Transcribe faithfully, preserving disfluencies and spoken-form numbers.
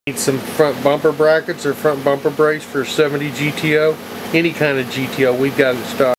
Need some front bumper brackets or front bumper brace for seventy G T O. Any kind of G T O we've got in stock.